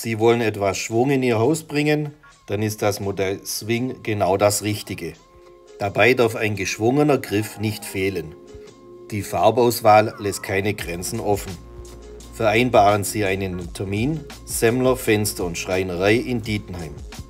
Sie wollen etwas Schwung in Ihr Haus bringen, dann ist das Modell Swing genau das Richtige. Dabei darf ein geschwungener Griff nicht fehlen. Die Farbauswahl lässt keine Grenzen offen. Vereinbaren Sie einen Termin, Semmler Fenster und Schreinerei in Dietenheim.